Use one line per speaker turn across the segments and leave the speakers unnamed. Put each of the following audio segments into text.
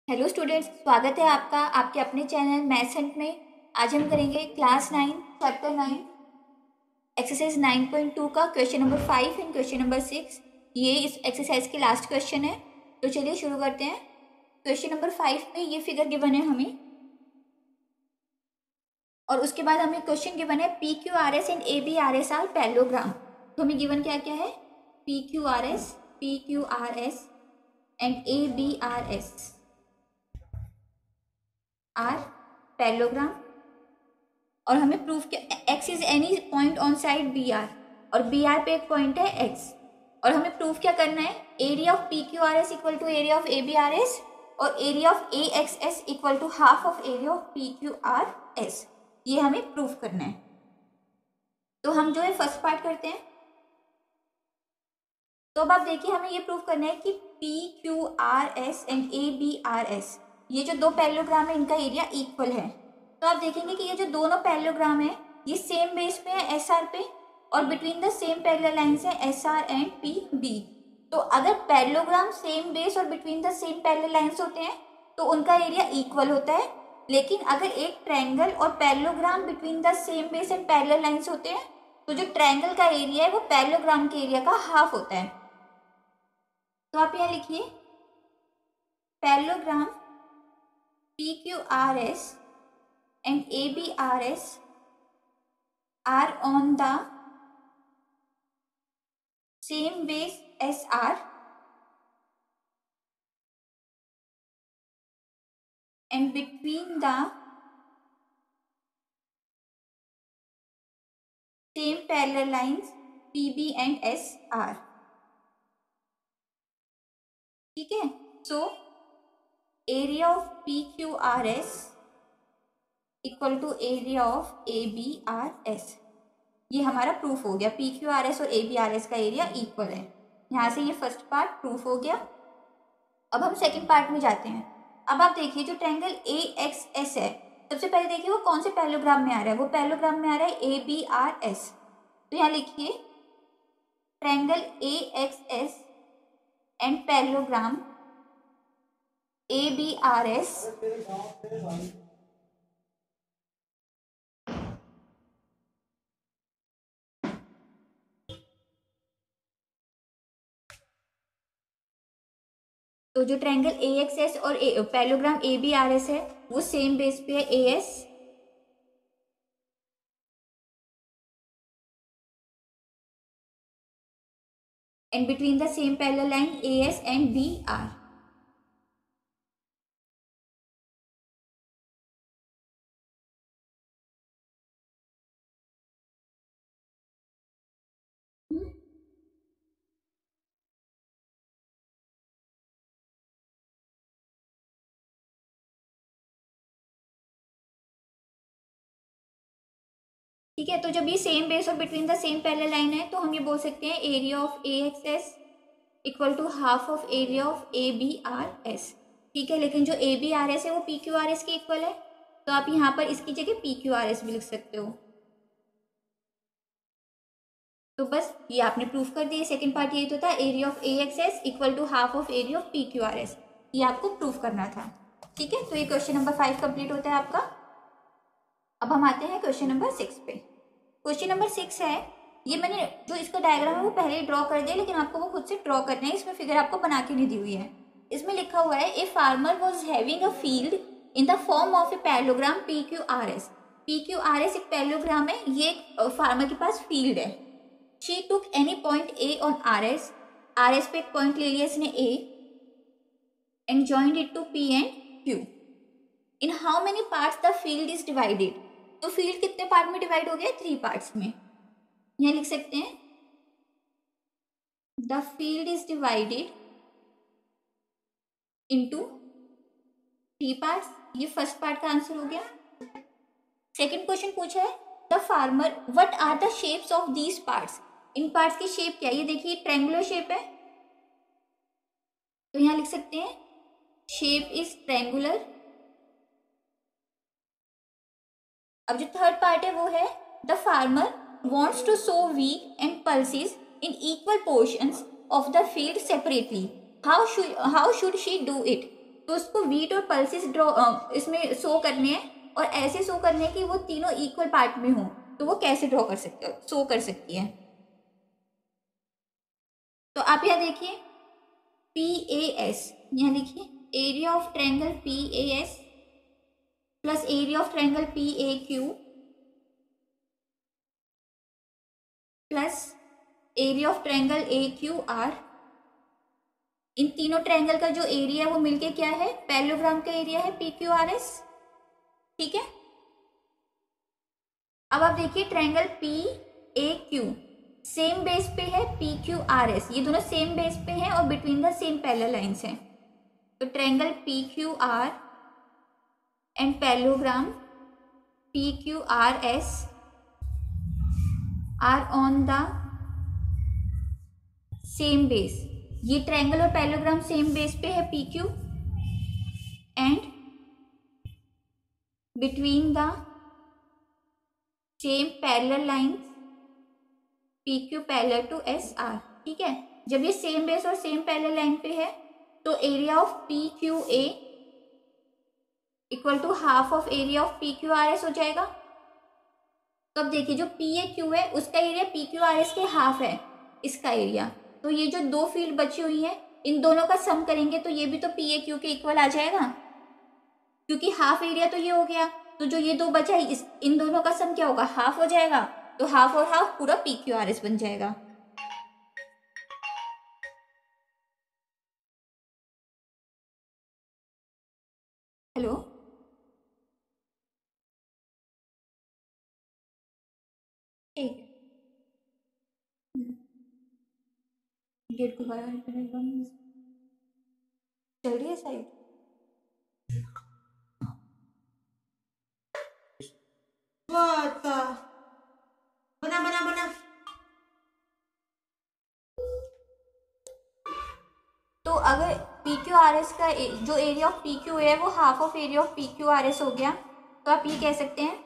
Hello students, स्वागत है आपका आपके अपने चैनल मैथ्स हंट में। आज हम करेंगे क्लास 9 चैप्टर 9 एक्सरसाइज 9.2 का question number 5 and question number 6। ये इस एक्सरसाइज के लास्ट क्वेश्चन है, तो चलिए शुरू करते हैं। क्वेश्चन नंबर 5 में ये फिगर गिवन है हमें, और उसके बाद हमें क्वेश्चन गिवन है PQRS and ABRS are parallelogram. तो हमें गिवन क्या क्या है? PQRS and ABRS are parallelogram, और हमें प्रूफ किया x is any point on side b r, और बी आर पे एक पॉइंट है एक्स, और हमें प्रूफ क्या करना है? Area of PQRS equal to area of ABRS और area of AXS equal to half of area of PQRS। ये हमें प्रूफ करना है। तो हम जो है फर्स्ट पार्ट करते हैं। तो अब आप देखिए, हमें ये प्रूफ करना है कि PQRS एंड ABRS, ये जो दो पैरेललोग्राम है इनका एरिया इक्वल है। तो आप देखेंगे कि ये जो दोनों पैरेललोग्राम है ये सेम बेस पे है SR पे, और between the same parallel lines है SR एंड PB। तो अगर पैरेललोग्राम सेम बेस और between the same parallel lines होते हैं तो उनका एरिया इक्वल होता है। लेकिन अगर एक ट्रायंगल और parallelogram between the same base and parallel lines होते हैं तो जो ट्रायंगल का एरिया है वो पैरेललोग्राम के एरिया का हाफ होता है। तो आप यहाँ लिखिए, parallelogram PQRS and ABRS are on the same base SR and between the same parallel lines PB and SR। ठीक है, so area of PQRS equal to area of ABRS, ये हमारा प्रूफ हो गया। PQRS और ABRS का area equal है। यहाँ से ये फर्स्ट पार्ट प्रूफ हो गया। अब हम सेकंड पार्ट में जाते हैं। अब आप देखिए, जो ट्रायंगल AXS है, सबसे पहले देखिए वो कौन से पैरेललोग्राम में आ रहा है? वो पैरेललोग्राम में आ रहा है ABRS। तो यहाँ लिखिए, triangle AXS and parallelogram ABRS तो जो ट्रायंगल AXS और पैरेललोग्राम ABRS है वो सेम बेस पे है AS, and between the same parallel line AS and BR। ठीक है, तो जब ये सेम बेस और between the same parallel line है तो हम ये बोल सकते हैं area of AXS equal to half of area of ABRS। ठीक है, लेकिन जो ABRS है वो PQRS के इक्वल है, तो आप यहाँ पर इसकी जगह PQRS भी लिख सकते हो। तो बस ये आपने प्रूफ कर दिया। सेकंड पार्ट यही तो था, area of AXS equal to half of area of PQRS, ये आपको प्रूफ करना था। ठीक है, तो ये क्वेश्चन नंबर 5 कंप्लीट होता है आपका। अब हम आते हैं क्वेश्चन नंबर 6 पे। क्वेश्चन नंबर 6 है, ये मैंने जो इसका डायग्राम है वो पहले ही ड्रॉ कर दिया, लेकिन आपको वो खुद से ड्रॉ करना है। इसमें फिगर आपको बना के नहीं दी हुई है। इसमें लिखा हुआ है, a farmer was having a field in the form of a parallelogram PQRS। PQRS एक पैरेललोग्राम है, ये एक फार्मर के पास फील्ड है। She took any point A on RS, RS पे एक पॉइंट ले लिया इसने A, and joined it to P and Q। In how many parts the field is divided. तो फील्ड कितने पार्ट में डिवाइड हो गया? 3 पार्ट्स में। यहाँ लिख सकते हैं, the field is divided into 3 parts. ये फर्स्ट पार्ट का आंसर हो गया। सेकंड क्वेश्चन पूछा है, the farmer what are the shapes of these parts. इन पार्ट्स की शेप क्या है? ये देखिए ट्रायंगुलर शेप है, तो यहाँ लिख सकते हैं शेप इज ट्रायंगुलर। अब जो थर्ड पार्ट है वो है, the farmer wants to sow wheat and pulses in equal portions of the field separately. How should she do it? तो उसको वीट और पल्सेस ड्रॉ इसमें शो करने हैं और ऐसे शो करने कि वो तीनों इक्वल पार्ट में हो, तो वो कैसे ड्रॉ कर सकते हो, शो कर सकती है। तो आप यहाँ देखिए PAS, यहाँ लिखिए area of triangle PAS plus area of triangle PAQ plus area of triangle AQR। इन तीनों ट्रायंगल का जो एरिया है वो मिलके क्या है, पैरेललोग्राम का एरिया है PQRS। ठीक है, अब आप देखिए ट्रायंगल PAQ सेम बेस पे है PQRS, ये दोनों सेम बेस पे हैं और between the same parallel lines हैं। तो triangle PQR and parallelogram PQRS are on the same base. ये ट्रायंगल और पैरेललोग्राम सेम बेस पे है PQ and between the same parallel lines PQ parallel to SR। ठीक है, जब ये सेम बेस और सेम पैरेलल लाइन पे है तो area of PQA equal to half of area of PQRS हो जाएगा। तो अब देखिए जो PAQ है उसका एरिया PQRS के हाफ है इसका एरिया, तो ये जो दो फील्ड बची हुई है इन दोनों का सम करेंगे तो ये भी तो PAQ के इक्वल आ जाएगा, क्योंकि हाफ एरिया तो ये हो गया, तो जो ये दो बचा है इन दोनों का सम क्या होगा, हाफ हो जाएगा। तो हाफ और हाफ पूरा PQRS बन जाएगा। हेलो, एक गेट को बाहर चल रही है साइड। बना बना बना। तो अगर PQRS का जो एरिया ऑफ PQ है वो half of area of PQRS हो गया, तो आप ये कह सकते हैं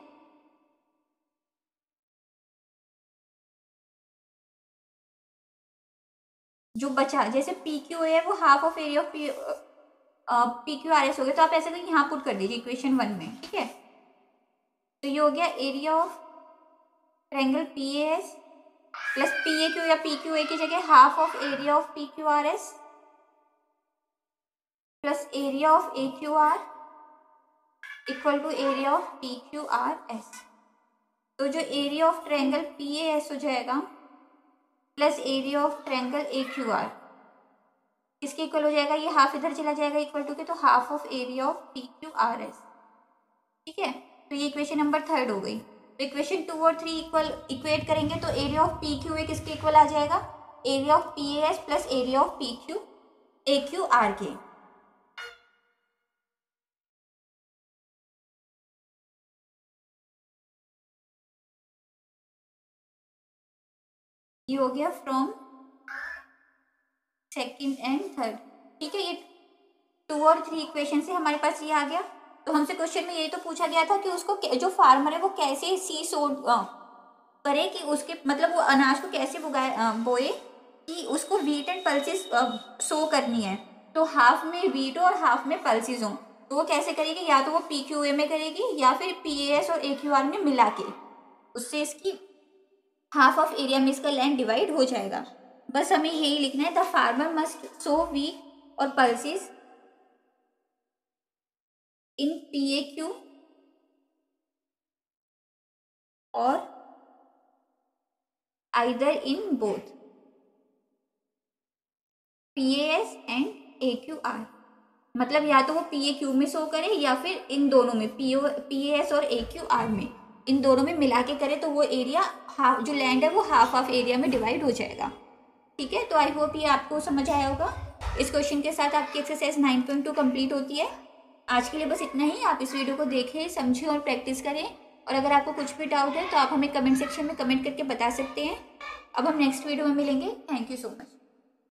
जो बचा, जैसे PQ है वो half of area of PQRS हो गया, तो आप ऐसे यहाँ पुट कर दीजिए इक्वेशन 1 में। ठीक है, तो ये हो गया area of triangle PAS plus PAQ या PQA की जगह half of area of PQRS plus area of AQR equal to area of PQRS। तो जो एरिया ऑफ ट्रायंगल PAS हो जाएगा plus area of triangle AQR किसके इक्वल हो जाएगा, ये हाफ इधर चला जाएगा इक्वल टू के, तो half of area of PQRS। ठीक है, तो ये इक्वेशन नंबर 3 हो गई। तो इक्वेशन 2 और 3 इक्वेट करेंगे तो एरिया ऑफ PQA किसके इक्वल आ जाएगा, area of PAS plus area of AQR के। ये हो गया फ्रॉम सेकंड एंड थर्ड। ठीक है, ये 2 और 3 इक्वेशन से हमारे पास ये आ गया। तो हमसे क्वेश्चन में यही तो पूछा गया था कि उसको जो फार्मर है वो कैसे सी सो करे, कि उसके मतलब वो अनाज को कैसे बोए कि उसको वीट एंड पल्सेस सो करनी है, तो हाफ में वीट और हाफ में पल्सेस हो, तो वो कैसे करेगी, या तो वो PQA में करेगी या फिर PAS और AQR में मिला के, उससे इसकी हाफ ऑफ एरिया में इसका लैंड डिवाइड हो जाएगा। बस हमें यही लिखना है, the farmer must sow wheat और पल्सेस इन PAQ और either in both PAS and AQR, मतलब या तो वो PAQ में शो करे या फिर इन दोनों में PAS और AQR में, इन दोनों में मिला के करे, तो वो एरिया हाफ जो लैंड है वो हाफ ऑफ एरिया में डिवाइड हो जाएगा। ठीक है, तो आई होप ये आपको समझ आया होगा। इस क्वेश्चन के साथ आपकी एक्सरसाइज 9.2 कंप्लीट होती है। आज के लिए बस इतना ही। आप इस वीडियो को देखें, समझें और प्रैक्टिस करें, और अगर आपको कुछ भी डाउट है तो आप हमें कमेंट सेक्शन में कमेंट करके बता सकते हैं। अब हम नेक्स्ट वीडियो में मिलेंगे। Thank you so much.